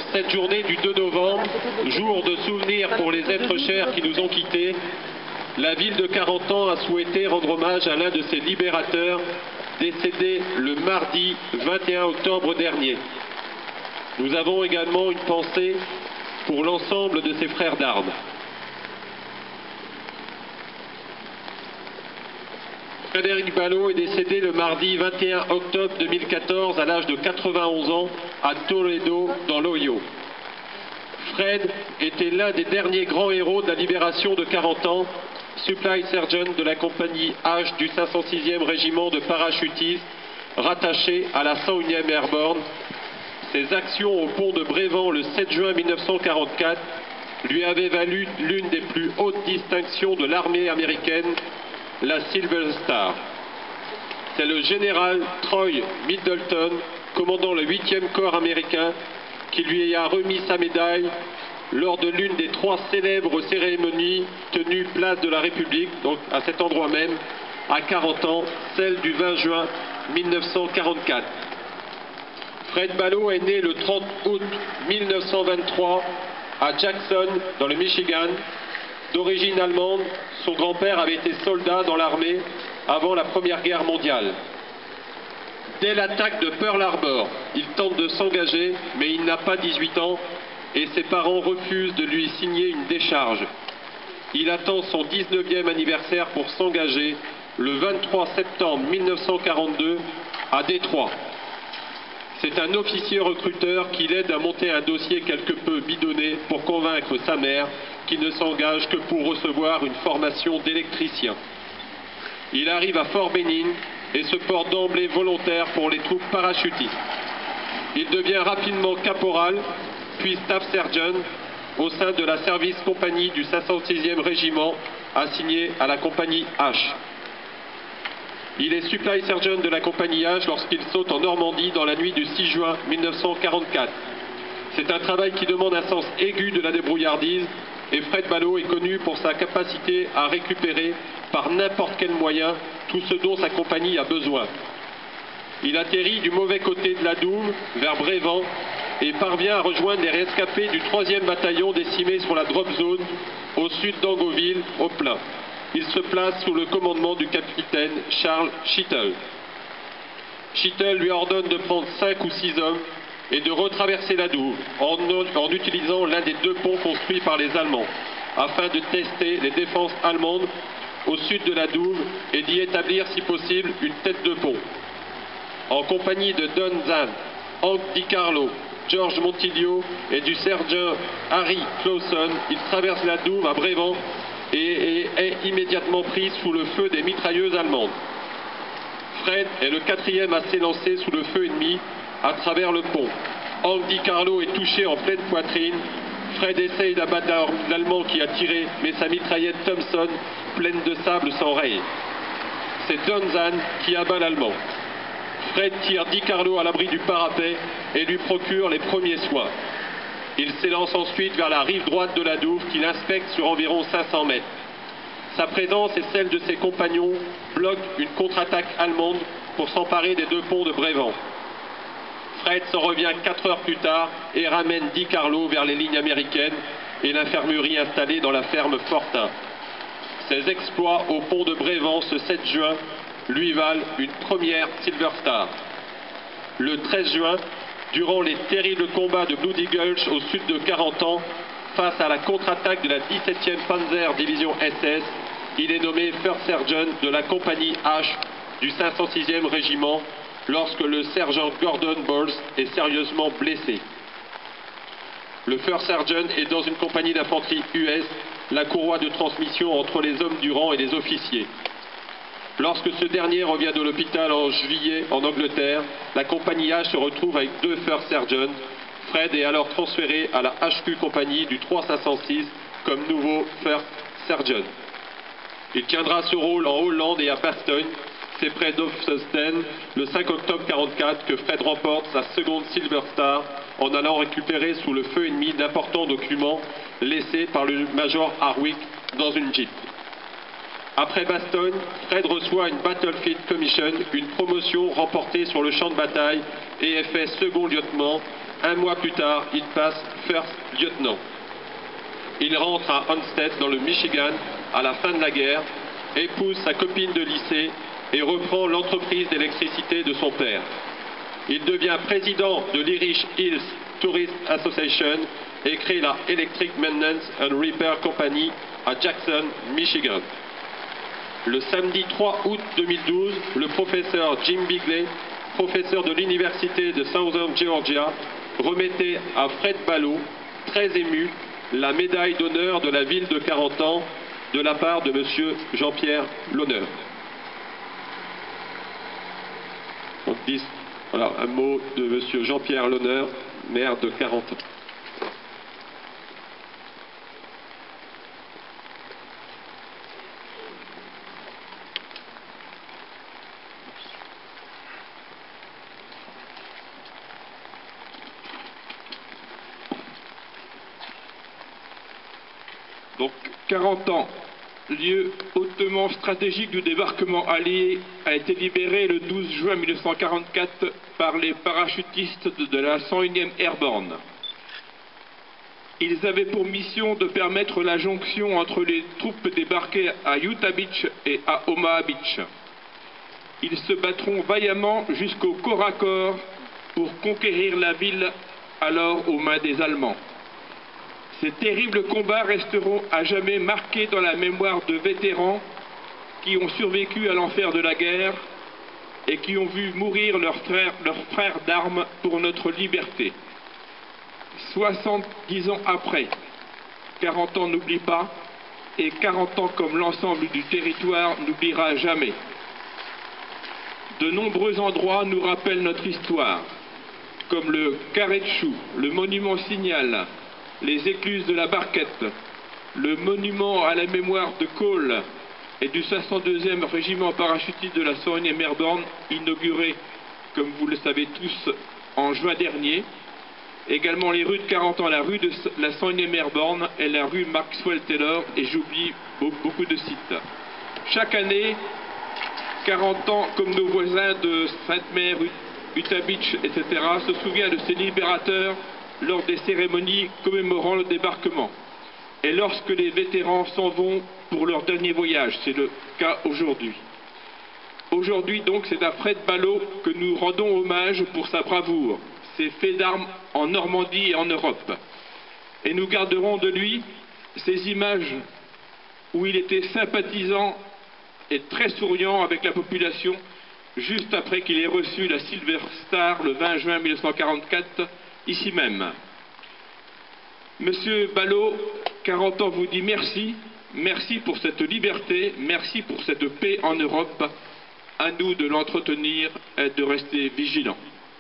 cette journée du 2 novembre, jour de souvenir pour les êtres chers qui nous ont quittés, la ville de Carentan a souhaité rendre hommage à l'un de ses libérateurs décédé le mardi 21 octobre dernier. Nous avons également une pensée pour l'ensemble de ses frères d'armes. Frédéric Ballot est décédé le mardi 21 octobre 2014 à l'âge de 91 ans à Toledo, dans l'Ohio. Fred était l'un des derniers grands héros de la libération de Carentan, Supply Sergeant de la compagnie H du 506e régiment de parachutistes, rattaché à la 101e Airborne. Ses actions au pont de Brévent le 7 juin 1944 lui avaient valu l'une des plus hautes distinctions de l'armée américaine, la Silver Star. C'est le général Troy Middleton, commandant le 8e corps américain, qui lui a remis sa médaille lors de l'une des 3 célèbres cérémonies tenues place de la République, donc à cet endroit même, à Carentan, celle du 20 juin 1944. Fred Ballot est né le 30 août 1923 à Jackson, dans le Michigan. D'origine allemande, son grand-père avait été soldat dans l'armée avant la Première Guerre mondiale. Dès l'attaque de Pearl Harbor, il tente de s'engager, mais il n'a pas 18 ans et ses parents refusent de lui signer une décharge. Il attend son 19e anniversaire pour s'engager le 23 septembre 1942 à Détroit. C'est un officier recruteur qui l'aide à monter un dossier quelque peu bidonné pour convaincre sa mère qui ne s'engage que pour recevoir une formation d'électricien. Il arrive à Fort Benning et se porte d'emblée volontaire pour les troupes parachutistes. Il devient rapidement caporal, puis staff sergeant au sein de la service compagnie du 506e régiment assigné à la compagnie H. Il est supply sergeant de la compagnie H lorsqu'il saute en Normandie dans la nuit du 6 juin 1944. C'est un travail qui demande un sens aigu de la débrouillardise et Fred Ballot est connu pour sa capacité à récupérer par n'importe quel moyen tout ce dont sa compagnie a besoin. Il atterrit du mauvais côté de la Douve, vers Brévent, et parvient à rejoindre les rescapés du 3e bataillon décimé sur la drop zone au sud d'Angoville, au plein. Il se place sous le commandement du capitaine Charles Schittel. Schittel lui ordonne de prendre 5 ou 6 hommes et de retraverser la Douve en utilisant l'un des 2 ponts construits par les Allemands, afin de tester les défenses allemandes au sud de la Douve et d'y établir, si possible, une tête de pont. En compagnie de Don Zahn, Hank DiCarlo, George Montilio et du sergent Harry Clauson, il traverse la Douve à Brévent et est immédiatement pris sous le feu des mitrailleuses allemandes. Fred est le 4e à s'élancer sous le feu ennemi à travers le pont. Hank DiCarlo est touché en pleine poitrine. Fred essaye d'abattre l'Allemand qui a tiré, mais sa mitraillette Thompson, pleine de sable, s'enraye. C'est Don Zahn qui abat l'Allemand. Fred tire DiCarlo à l'abri du parapet et lui procure les premiers soins. Il s'élance ensuite vers la rive droite de la Douve qu'il inspecte sur environ 500 mètres. Sa présence et celle de ses compagnons bloquent une contre-attaque allemande pour s'emparer des 2 ponts de Brévent. Fred s'en revient 4 heures plus tard et ramène DiCarlo vers les lignes américaines et l'infirmerie installée dans la ferme Fortin. Ses exploits au pont de Brévent ce 7 juin lui valent une première Silver Star. Le 13 juin, durant les terribles combats de Bloody Gulch au sud de Carentan, face à la contre-attaque de la 17e Panzer Division SS, il est nommé First Sergeant de la compagnie H du 506e régiment lorsque le sergent Gordon Bowles est sérieusement blessé. Le First Sergeant est dans une compagnie d'infanterie US, la courroie de transmission entre les hommes du rang et les officiers. Lorsque ce dernier revient de l'hôpital en juillet en Angleterre, la compagnie H se retrouve avec 2 First Sergeants. Fred est alors transféré à la HQ compagnie du 3506 comme nouveau First Sergeant. Il tiendra ce rôle en Hollande et à Bastogne. C'est près d'Ofsten, le 5 octobre 1944, que Fred remporte sa seconde Silver Star en allant récupérer sous le feu ennemi d'importants documents laissés par le Major Harwick dans une Jeep. Après Bastogne, Fred reçoit une Battlefield Commission, une promotion remportée sur le champ de bataille et est fait second lieutenant Un mois plus tard, il passe First Lieutenant. Il rentre à Onstead, dans le Michigan, à la fin de la guerre, épouse sa copine de lycée et reprend l'entreprise d'électricité de son père. Il devient président de l'Irish Hills Tourist Association et crée la Electric Maintenance and Repair Company à Jackson, Michigan. Le samedi 3 août 2012, le professeur Jim Bigley, professeur de l'université de Southern Georgia, remettait à Fred Ballot, très ému, la médaille d'honneur de la ville de Carentan de la part de M. Jean-Pierre Lonneur. Donc, voilà, un mot de M. Jean-Pierre Lonneur, maire de Carentan. Donc, Carentan, lieu hautement stratégique du débarquement allié, a été libéré le 12 juin 1944 par les parachutistes de la 101e Airborne. Ils avaient pour mission de permettre la jonction entre les troupes débarquées à Utah Beach et à Omaha Beach. Ils se battront vaillamment jusqu'au corps à corps pour conquérir la ville alors aux mains des Allemands. Ces terribles combats resteront à jamais marqués dans la mémoire de vétérans qui ont survécu à l'enfer de la guerre et qui ont vu mourir leurs frères d'armes pour notre liberté. 70 ans après, Carentan n'oublie pas, et Carentan, comme l'ensemble du territoire, n'oubliera jamais. De nombreux endroits nous rappellent notre histoire, comme le Carré de Chou, le monument Signal, les écluses de la Barquette, le monument à la mémoire de Cole et du 502e régiment parachutiste de la 101e Airborne, inauguré, comme vous le savez tous, en juin dernier. Également les rues de Carentan, la rue de la 101e Airborne et la rue Maxwell Taylor, et j'oublie beaucoup de sites. Chaque année, Carentan, comme nos voisins de Sainte-Mère, Utah Beach, etc., se souvient de ses libérateurs lors des cérémonies commémorant le débarquement et lorsque les vétérans s'en vont pour leur dernier voyage. C'est le cas aujourd'hui. Aujourd'hui donc, c'est à Fred Ballot que nous rendons hommage pour sa bravoure, ses faits d'armes en Normandie et en Europe. Et nous garderons de lui ces images où il était sympathisant et très souriant avec la population juste après qu'il ait reçu la Silver Star le 20 juin 1944, ici même. Monsieur Ballot, Carentan vous dit merci, merci pour cette liberté, merci pour cette paix en Europe. À nous de l'entretenir et de rester vigilants.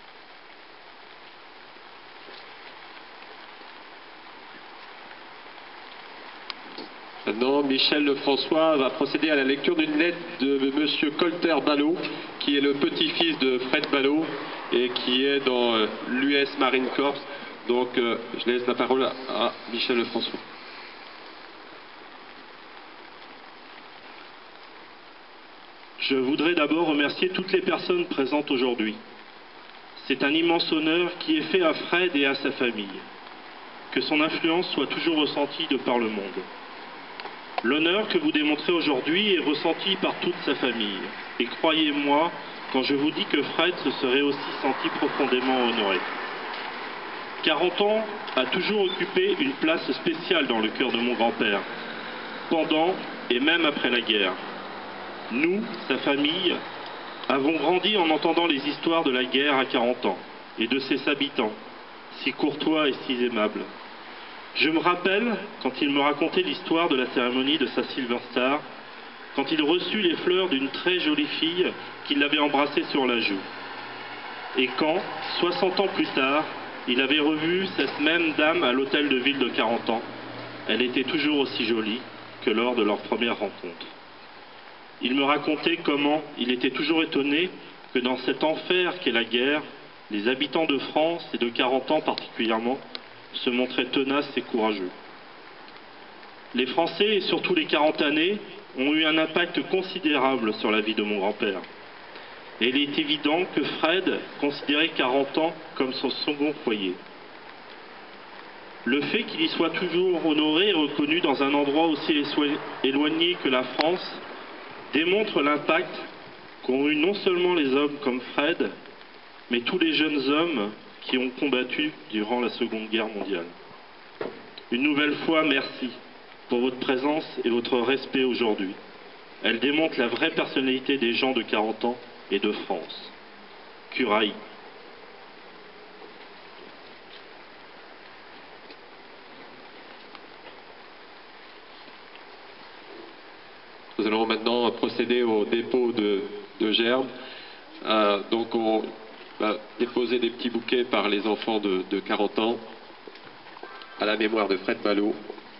Maintenant, Michel Lefrançois va procéder à la lecture d'une lettre de M. Colter Ballot, qui est le petit-fils de Fred Ballot et qui est dans l'US Marine Corps. Donc, je laisse la parole à Michel Lefrançois. Je voudrais d'abord remercier toutes les personnes présentes aujourd'hui. C'est un immense honneur qui est fait à Fred et à sa famille. Que son influence soit toujours ressentie de par le monde. L'honneur que vous démontrez aujourd'hui est ressenti par toute sa famille. Et croyez-moi, quand je vous dis que Fred se serait aussi senti profondément honoré. Carentan a toujours occupé une place spéciale dans le cœur de mon grand-père, pendant et même après la guerre. Nous, sa famille, avons grandi en entendant les histoires de la guerre à Carentan et de ses habitants, si courtois et si aimables. Je me rappelle quand il me racontait l'histoire de la cérémonie de sa Silver Star, quand il reçut les fleurs d'une très jolie fille qui l'avait embrassée sur la joue. Et quand, 60 ans plus tard, il avait revu cette même dame à l'hôtel de ville de Carentan, elle était toujours aussi jolie que lors de leur première rencontre. Il me racontait comment il était toujours étonné que dans cet enfer qu'est la guerre, les habitants de France et de Carentan particulièrement se montraient tenaces et courageux. Les Français et surtout les Carentanais ont eu un impact considérable sur la vie de mon grand-père. Et il est évident que Fred considérait Carentan comme son second foyer. Le fait qu'il y soit toujours honoré et reconnu dans un endroit aussi éloigné que la France démontre l'impact qu'ont eu non seulement les hommes comme Fred, mais tous les jeunes hommes qui ont combattu durant la Seconde Guerre mondiale. Une nouvelle fois, merci pour votre présence et votre respect aujourd'hui. Elle démontre la vraie personnalité des gens de 40 ans et de France. Curaï. Nous allons maintenant procéder au dépôt de gerbes. Donc on va déposer des petits bouquets par les enfants de 40 ans à la mémoire de Fred Ballot.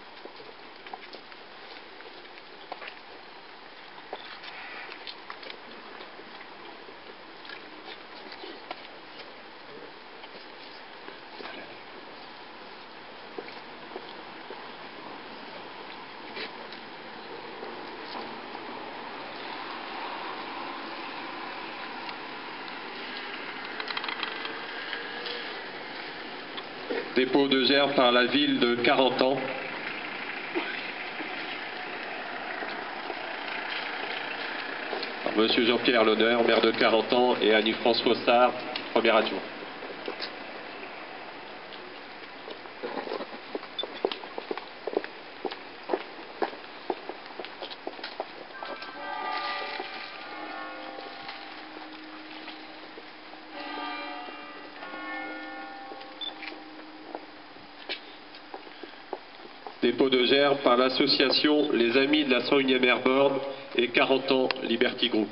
Dépôt de gerbes par la ville de 40 ans. Par Monsieur Jean-Pierre L'Honneur, maire de 40 ans, et Annie-France Fossard, premier adjoint. Dépôt de gerbes par l'association Les Amis de la 101e Airborne et 40 ans Liberty Group.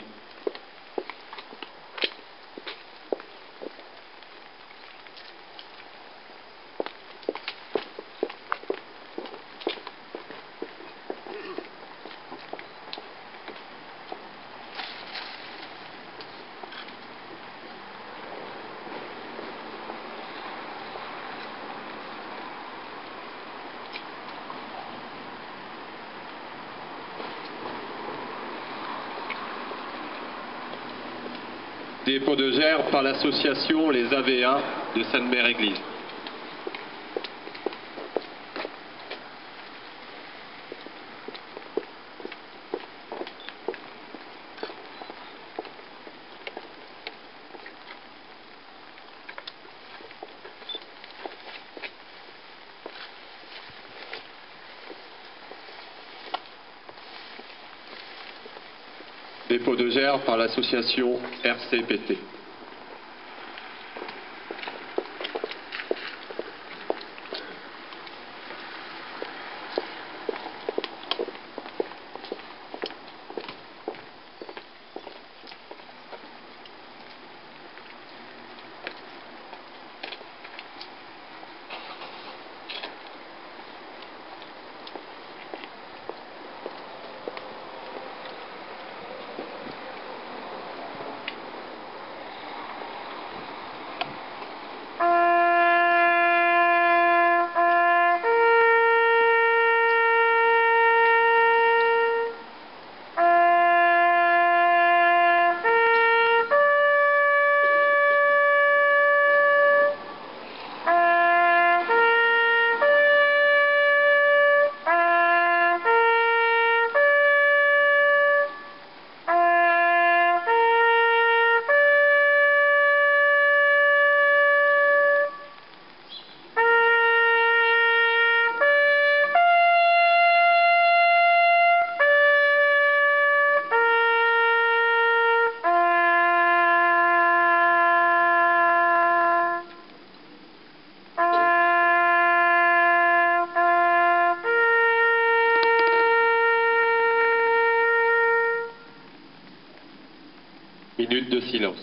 Dépôt de gerbes par l'association Les AVA de Sainte-Mère-Église. Dépôt de gerbes par l'association RCPT. Minute de silence.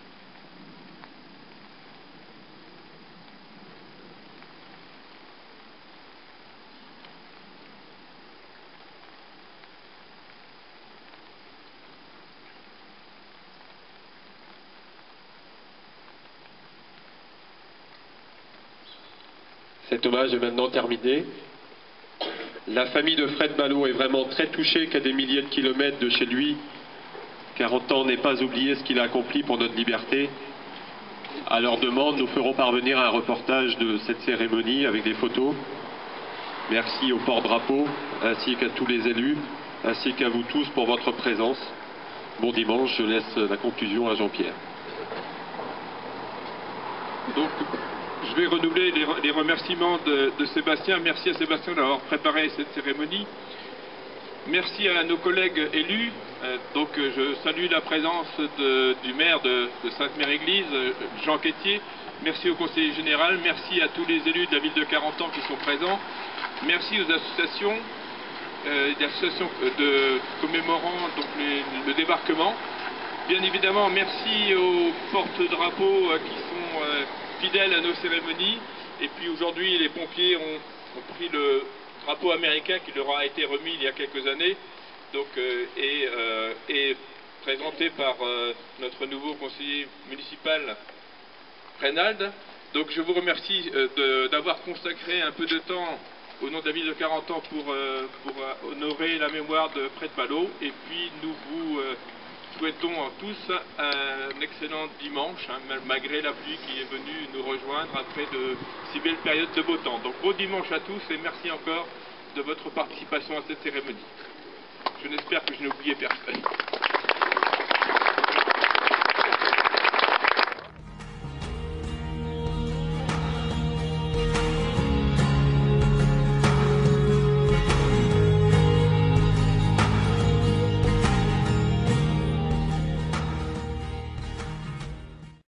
Cet hommage est maintenant terminé. La famille de Fred Ballot est vraiment très touchée qu'à des milliers de kilomètres de chez lui, 40 ans n'est pas oublié ce qu'il a accompli pour notre liberté. À leur demande, nous ferons parvenir un reportage de cette cérémonie avec des photos. Merci au porte-drapeau, ainsi qu'à tous les élus, ainsi qu'à vous tous pour votre présence. Bon dimanche, je laisse la conclusion à Jean-Pierre. Donc, je vais renouveler les remerciements de Sébastien. Merci à Sébastien d'avoir préparé cette cérémonie. Merci à nos collègues élus. Donc, je salue la présence du maire de Sainte-Mère-Église, Jean Quétier. Merci au conseiller général. Merci à tous les élus de la ville de Carentan qui sont présents. Merci aux associations, commémorant donc le débarquement. Bien évidemment, merci aux porte-drapeaux qui sont fidèles à nos cérémonies. Et puis aujourd'hui, les pompiers ont pris le drapeau américain qui leur a été remis il y a quelques années, donc, et présenté par notre nouveau conseiller municipal, Reynald. Donc je vous remercie d'avoir consacré un peu de temps au nom de la ville de Carentan pour honorer la mémoire de Fred Ballot. Et puis nous vous souhaitons tous un excellent dimanche, malgré la pluie qui est venue nous rejoindre après de si belles périodes de beau temps. Donc bon dimanche à tous et merci encore de votre participation à cette cérémonie. Je n'espère que je n'ai oublié personne.